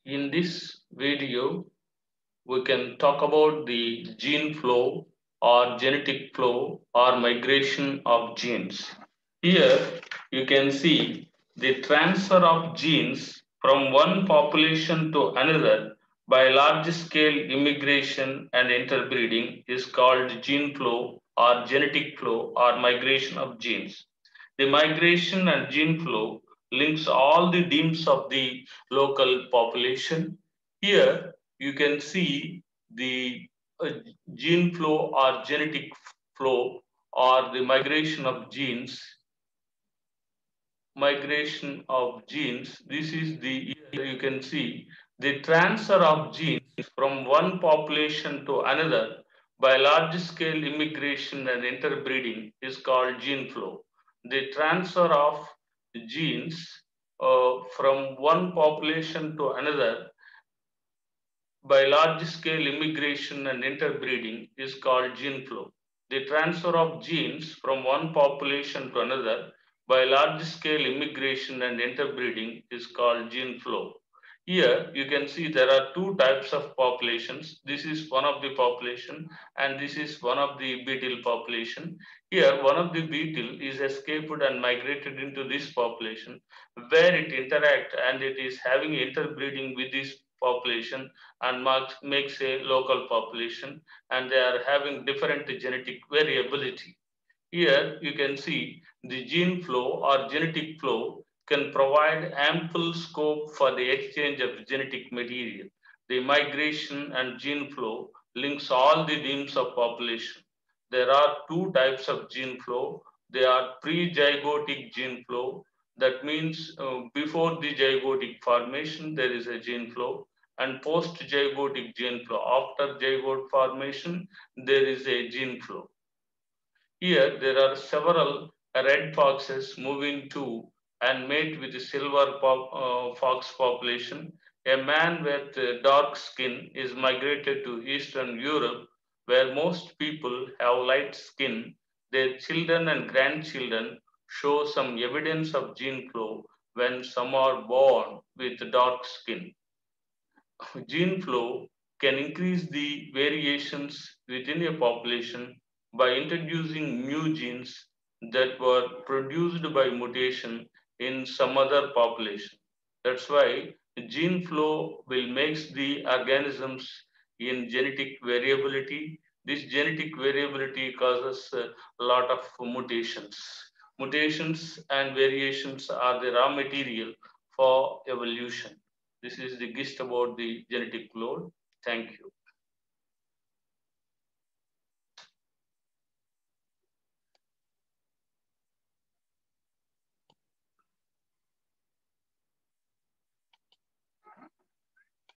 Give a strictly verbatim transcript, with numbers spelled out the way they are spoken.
In this video, we can talk about the gene flow or genetic flow or migration of genes. Here you can see the transfer of genes from one population to another by large scale immigration and interbreeding is called gene flow or genetic flow or migration of genes. The migration and gene flow links all the demes of the local population. Here you can see the uh, gene flow or genetic flow or the migration of genes migration of genes. This is the, here you can see the transfer of genes from one population to another by large scale immigration and interbreeding is called gene flow. The transfer of genes uh, from one population to another by large scale immigration and interbreeding is called gene flow. The transfer of genes from one population to another by large scale immigration and interbreeding is called gene flow. Here you can see there are two types of populations. This is one of the population and this is one of the beetle population. Here one of the beetle is escaped and migrated into this population where it interact and it is having interbreeding with this population and marks, makes a local population and they are having different genetic variability. Here you can see the gene flow or genetic flow can provide ample scope for the exchange of genetic material. The migration and gene flow links all the demes of population. There are two types of gene flow. They are pre-zygotic gene flow. That means uh, before the zygotic formation, there is a gene flow, and post-zygotic gene flow. After zygote formation, there is a gene flow. Here, there are several red foxes moving to and mate with the silver pop, uh, fox population. A man with uh, dark skin is migrated to Eastern Europe, where most people have light skin. Their children and grandchildren show some evidence of gene flow when some are born with dark skin. Gene flow can increase the variations within a population by introducing new genes that were produced by mutation in some other population. That's why gene flow will make the organisms in genetic variability. This genetic variability causes a lot of mutations. Mutations and variations are the raw material for evolution. This is the gist about the genetic load. Thank you.